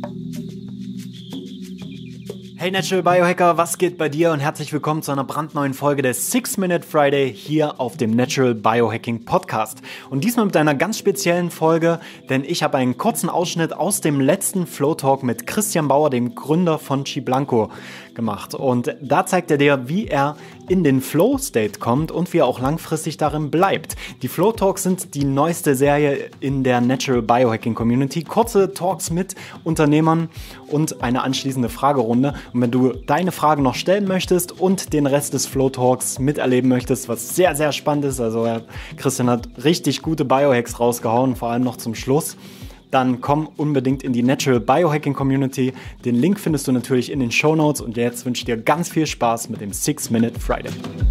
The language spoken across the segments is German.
Hey Natural Biohacker, was geht bei dir und herzlich willkommen zu einer brandneuen Folge des 6-Minute Friday hier auf dem Natural Biohacking Podcast. Und diesmal mit einer ganz speziellen Folge, denn ich habe einen kurzen Ausschnitt aus dem letzten Flow Talk mit Christian Bauer, dem Gründer von Chiblanco, gemacht. Und da zeigt er dir, wie er in den Flow State kommt und wie er auch langfristig darin bleibt. Die Flow Talks sind die neueste Serie in der Natural Biohacking Community. Kurze Talks mit Unternehmern und eine anschließende Fragerunde. Und wenn du deine Fragen noch stellen möchtest und den Rest des Flow Talks miterleben möchtest, was sehr, sehr spannend ist, also Christian hat richtig gute Biohacks rausgehauen, vor allem noch zum Schluss, dann komm unbedingt in die Natural Biohacking Community. Den Link findest du natürlich in den Shownotes und jetzt wünsche ich dir ganz viel Spaß mit dem 6-Minute Friday.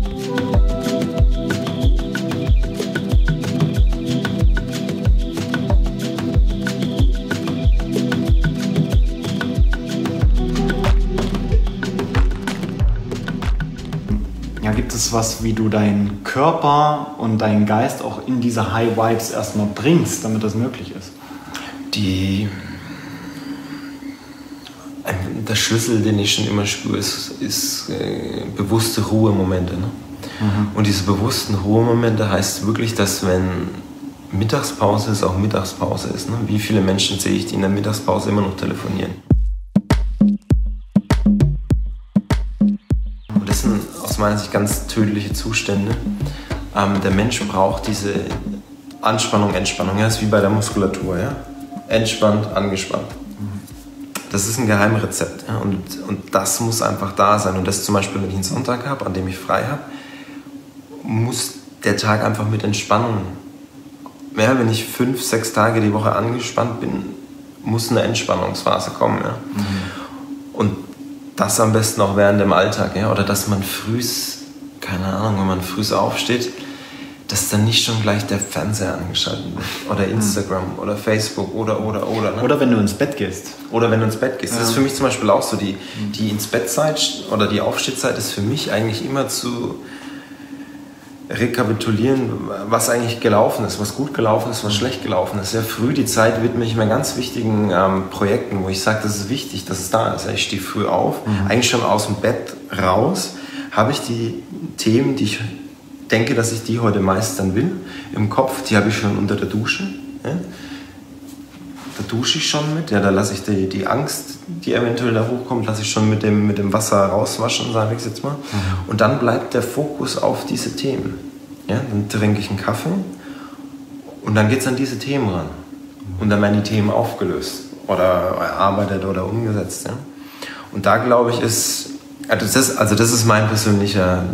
Ja, gibt es was, wie du deinen Körper und deinen Geist auch in diese High Vibes erstmal bringst, damit das möglich ist? Der Schlüssel, den ich schon immer spüre, ist bewusste Ruhemomente. Ne? Und diese bewussten Ruhemomente heißt wirklich, dass wenn Mittagspause ist, auch Mittagspause ist. Ne? Wie viele Menschen sehe ich, die in der Mittagspause immer noch telefonieren? Und das sind aus meiner Sicht ganz tödliche Zustände. Der Mensch braucht diese Anspannung, Entspannung. Ja? Das ist wie bei der Muskulatur. Ja? Entspannt, angespannt. Das ist ein Geheimrezept. Ja? Und das muss einfach da sein. Und das zum Beispiel, wenn ich einen Sonntag habe, an dem ich frei habe, muss der Tag einfach mit Entspannung. Ja, wenn ich 5-6 Tage die Woche angespannt bin, muss eine Entspannungsphase kommen. Ja? Und das am besten auch während dem Alltag. Ja? Oder dass man frühs, keine Ahnung, wenn man frühs aufsteht, dass dann nicht schon gleich der Fernseher angeschaltet wird. Oder Instagram oder Facebook oder. Ne? Oder wenn du ins Bett gehst. Oder wenn du ins Bett gehst. Das ist für mich zum Beispiel auch so, die ins Bettzeit oder die Aufstehzeit ist für mich eigentlich immer zu rekapitulieren, was eigentlich gelaufen ist, was gut gelaufen ist, was schlecht gelaufen ist. Sehr früh die Zeit widme ich mir ganz wichtigen Projekten, wo ich sage, das ist wichtig, dass es da ist. Ich stehe früh auf, eigentlich schon aus dem Bett raus, habe ich die Themen, die ich denke, dass ich die heute meistern will, im Kopf, die habe ich schon unter der Dusche. Ja? Da dusche ich schon mit, ja, da lasse ich die Angst, die eventuell da hochkommt, lasse ich schon mit dem Wasser rauswaschen, sage ich jetzt mal. Und dann bleibt der Fokus auf diese Themen. Ja? Dann trinke ich einen Kaffee und dann geht es an diese Themen ran. Und dann werden die Themen aufgelöst oder erarbeitet oder umgesetzt. Ja? Und da glaube ich, das ist mein persönlicher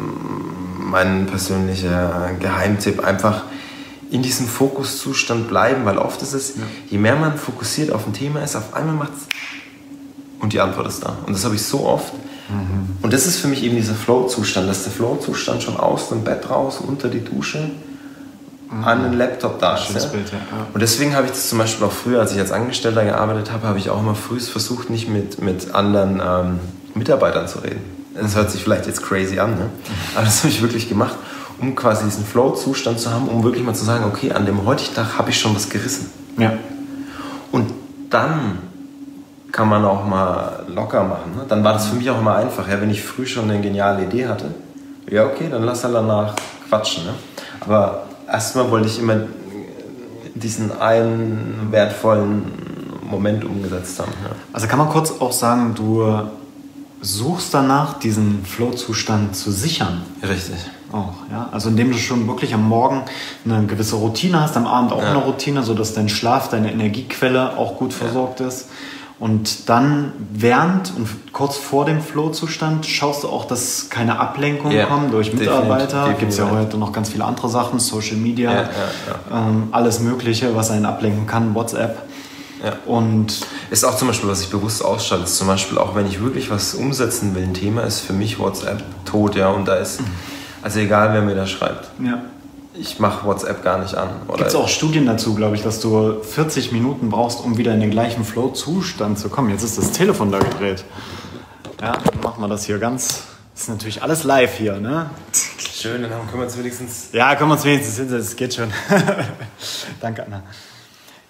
Geheimtipp, einfach in diesem Fokuszustand bleiben, weil oft ist es, je mehr man fokussiert auf ein Thema ist, auf einmal macht es und die Antwort ist da. Und das habe ich so oft. Und das ist für mich eben dieser Flow-Zustand, dass der Flow-Zustand schon aus dem Bett raus, unter die Dusche, an den Laptop da ist. Ja? Bild, ja. Und deswegen habe ich das zum Beispiel auch früher, als ich als Angestellter gearbeitet habe, habe ich auch immer früh versucht, nicht mit anderen Mitarbeitern zu reden. Das hört sich vielleicht jetzt crazy an, ne? Aber das habe ich wirklich gemacht, um quasi diesen Flow-Zustand zu haben, um wirklich mal zu sagen, okay, an dem heutigen Tag habe ich schon was gerissen. Ja. Und dann kann man auch mal locker machen. Ne? Dann war das für mich auch immer einfach. Ja? Wenn ich früh schon eine geniale Idee hatte, ja okay, dann lass halt danach quatschen. Ne? Aber erstmal wollte ich immer diesen einen wertvollen Moment umgesetzt haben. Ja? Also kann man kurz auch sagen, du suchst danach, diesen Flow-Zustand zu sichern. Richtig. Auch, ja. Also indem du schon wirklich am Morgen eine gewisse Routine hast, am Abend auch eine Routine, sodass dein Schlaf, deine Energiequelle auch gut versorgt ist. Und dann während und kurz vor dem Flow-Zustand schaust du auch, dass keine Ablenkungen kommen durch Mitarbeiter. Da gibt es ja heute noch ganz viele andere Sachen, Social Media, alles Mögliche, was einen ablenken kann, WhatsApp. Ja. Und ist auch zum Beispiel, was ich bewusst ausschalte, ist zum Beispiel auch, wenn ich wirklich was umsetzen will, ein Thema ist für mich WhatsApp tot, ja, und da ist, also egal wer mir da schreibt, ich mache WhatsApp gar nicht an. Gibt es auch Studien dazu, glaube ich, dass du 40 Minuten brauchst, um wieder in den gleichen Flow-Zustand zu kommen. Jetzt ist das Telefon da gedreht. Ja, dann machen wir das hier ganz, das ist natürlich alles live hier, ne? Schön, dann können wir uns wenigstens... Ja, können wir uns wenigstens hinsetzen, das geht schon. Danke, Anna.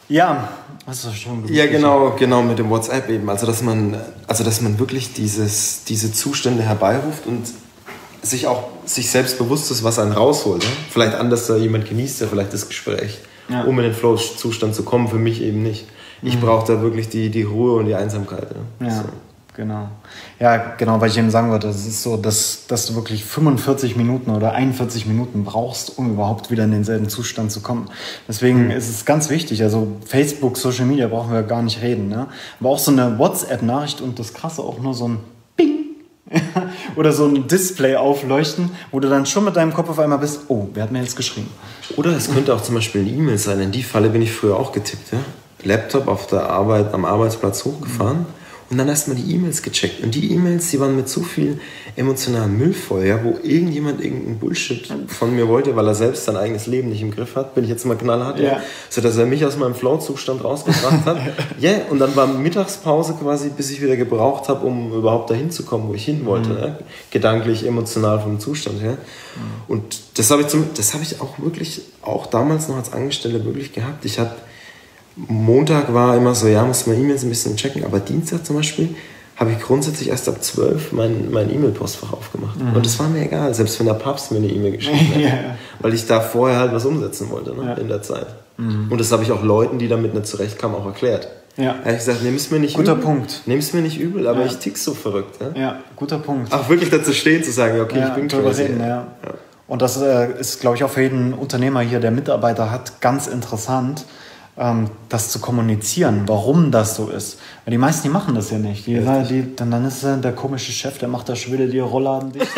Ja, hast du schon gewusst. Ja, genau mit dem WhatsApp eben. Also dass man wirklich diese Zustände herbeiruft und sich selbst bewusst ist, was einen rausholt. Ne? Vielleicht anders, jemand genießt ja vielleicht das Gespräch, um in den Flow-Zustand zu kommen. Für mich eben nicht. Ich brauche da wirklich die Ruhe und die Einsamkeit. Ne? Ja. So. Genau. Ja, genau, weil ich eben sagen wollte, das ist so, dass du wirklich 45 Minuten oder 41 Minuten brauchst, um überhaupt wieder in denselben Zustand zu kommen. Deswegen ist es ganz wichtig, also Facebook, Social Media brauchen wir gar nicht reden, ne? Aber auch so eine WhatsApp-Nachricht und das Krasse auch nur so ein Bing oder so ein Display aufleuchten, wo du dann schon mit deinem Kopf auf einmal bist, oh, wer hat mir jetzt geschrieben? Oder es könnte auch zum Beispiel eine E-Mail sein, in die Falle bin ich früher auch getippt, ja? Laptop auf der Arbeit, am Arbeitsplatz hochgefahren. Und dann erstmal die E-Mails gecheckt. Und die E-Mails, die waren mit so viel emotionalem Müll voll, ja, wo irgendjemand irgendeinen Bullshit von mir wollte, weil er selbst sein eigenes Leben nicht im Griff hat, bin ich jetzt mal knallhart, so dass er mich aus meinem Flow-Zustand rausgebracht hat. Und dann war Mittagspause quasi, bis ich wieder gebraucht habe, um überhaupt dahin zu kommen, wo ich hin wollte. Ja? Gedanklich, emotional vom Zustand her. Und das habe ich auch wirklich, auch damals noch als Angestellter wirklich gehabt. Ich hatte Montag war immer so, muss man E-Mails ein bisschen checken, aber Dienstag zum Beispiel habe ich grundsätzlich erst ab 12 mein E-Mail-Postfach aufgemacht. Und das war mir egal, selbst wenn der Papst mir eine E-Mail geschrieben hat, weil ich da vorher halt was umsetzen wollte in der Zeit. Und das habe ich auch Leuten, die damit nicht zurechtkamen, auch erklärt. Ja. Da habe ich gesagt, nimm's mir nicht übel, aber ich tick so verrückt. Ja, guter Punkt. Auch wirklich dazu stehen, zu sagen, okay, ich bin quasi... Und das ist, glaube ich, auch für jeden Unternehmer hier, der Mitarbeiter hat, ganz interessant, das zu kommunizieren, warum das so ist. Weil die meisten, die machen das ja nicht. Dann ist der komische Chef, der macht da schon wieder die Rollladen dicht.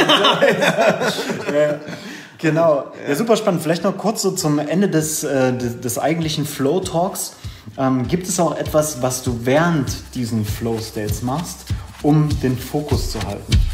Genau. Ja, super spannend. Vielleicht noch kurz so zum Ende des eigentlichen Flow-Talks. Gibt es auch etwas, was du während diesen Flow-States machst, um den Fokus zu halten?